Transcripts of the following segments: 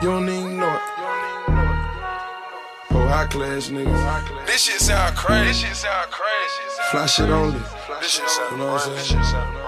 You don't even know it. Oh, high class niggas. This shit sound crazy. Fly shit only. This shit sound You know what I'm saying?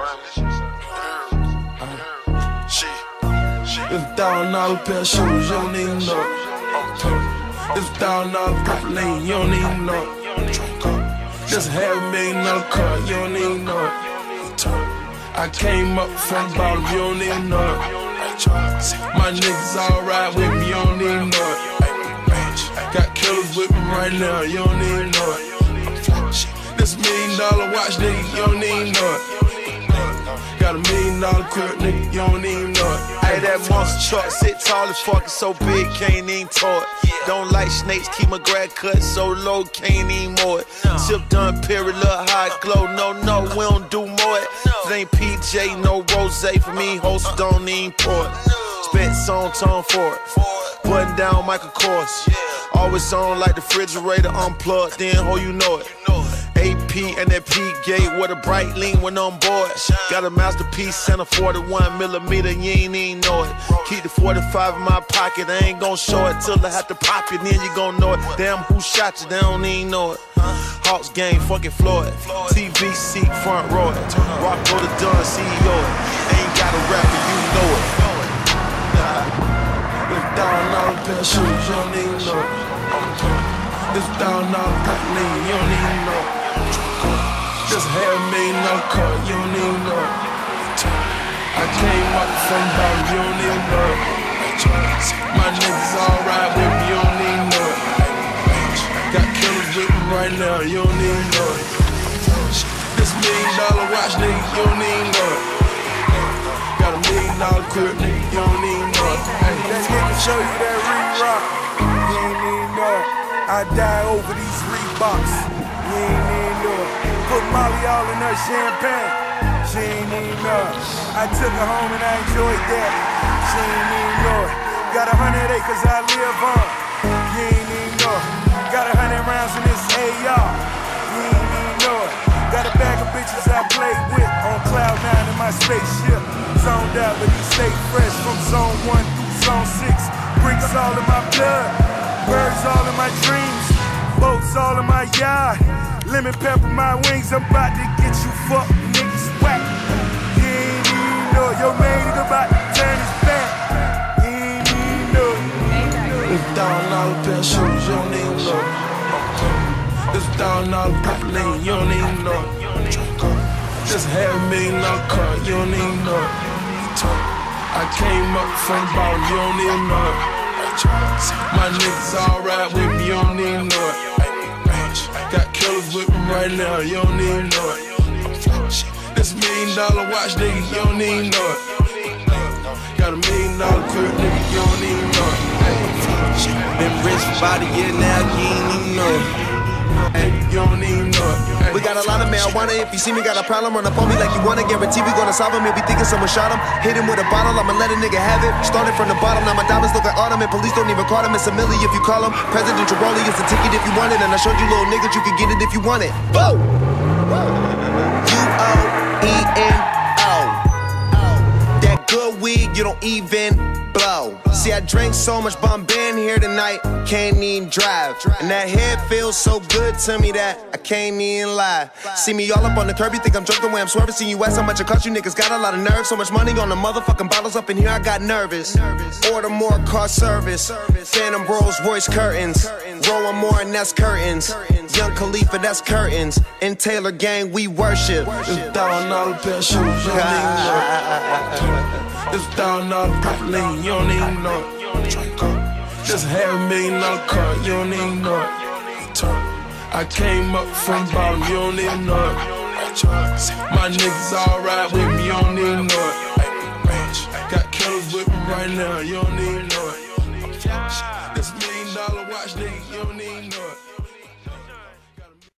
It's $1,000 pair of shoes, you don't even know it. It's $1,000 purple lane, you don't even know it. Just $500,000 car, you don't even know it. I came up from the bottom, you don't even know it. My niggas all ride with me, you don't even know it. Got killers with me right now, you don't even know it. This $1 million watch, nigga, you don't even know it. Got $1 million crib, nigga, you don't even know it. Hey, that monster truck sit tall as fuck, so big, can't even tow it. Don't like snakes, keep my grad cut so low, can't even mow it. Tip done, period, look hot glow. No, we don't do more it. If it ain't PJ, no rose for me, host don't even pour it. Spent song tone for it. Button down Michael Kors. Always on like the refrigerator unplugged, then ho, you know it. AP and that P-gate with a bright lean when on board. Got a masterpiece and a 41mm, you ain't even know it. Keep the 45 in my pocket, I ain't gon' show it till I have to pop it, then you gon' know it. Damn, who shot you, they don't even know it. Hawks game, fucking Floyd. TV seat, front row it. Rock go to Dunn, CEO it. Ain't got a rapper, you know it. It's $1,000 pair of shoes, you don't even know it. It's $1,000 purple lane, you don't even know it. Just $500,000 car, you don't even know it. I came up from the bottom, you don't even know it. My niggas all ride with me, you don't even know it. Got killers with me right now, you don't even know it. This $1 million watch, nigga, you don't even know it. Got $1 million crib, nigga, you don't even know it. That nigga show you that re-rock, you ain't even know it. I die over these Reeboks, you ain't even know it. Put Molly all in her champagne, she ain't even know it. I took her home and I enjoyed that, she ain't even know it. Got 100 acres I live on, you ain't even know it. Got 100 rounds in this AR, you ain't even know it. Got a bag of bitches I played with on cloud 9 in my spaceship. Zoned out, but he stay fresh from zone 1 through zone 6. Bricks all in my blood, birds all in my dreams, boats all in my yard. Lemon pepper my wings, I'm about to get you fuck niggas whack. You ain't even know it. Your main nigga about to turn his back. You ain't even know it. It's $1,000 pair of shoes, you don't even know it. It's $1,000 purple lane, you don't even know it. Just $500,000 car, you don't even know it. I came up from the bottom, you don't even know it. My niggas all ride with me, you don't even know it. Got killers with me right now, you don't even know it. This $1 million watch, nigga, you don't even know it. Got $1 million crib, nigga, you don't even know it. Been rich for about a year now, you ain't even know it. You don't even know it. We got a lot of marijuana, if you see me got a problem, run up on me like you wanna, guarantee we gonna solve him. If you thinking someone shot him, hit him with a bottle, I'ma let a nigga have it. Started from the bottom, now my diamonds look like autumn, and police don't even call him, it's a milli if you call him. President Giroli is the ticket if you want it, and I showed you little niggas you could get it if you want it. Whoa! U-O-E-N-O. That good weed, you don't even blow. See, I drank so much Bombay in here tonight, can't even drive. And that head feels so good to me that I can't even lie. See me all up on the curb, you think I'm drunk the way I'm swerving. See you ask how much it cost, you niggas got a lot of nerve. So much money on the motherfucking bottles up in here, I got nervous. Order more car service, Phantom Rolls Royce curtains. Roll one more and that's curtains. Young Khalifa, that's curtains. In Taylor gang, we worship. It's $1,000 pair of shoes, you don't even know it. It's $1,000 purple lane, you don't even know it. Just $500,000 car, you don't even know it. I came up from the bottom, you don't even know it. My niggas all ride with me, you don't even know it. Got killers with me right now, you don't even know it.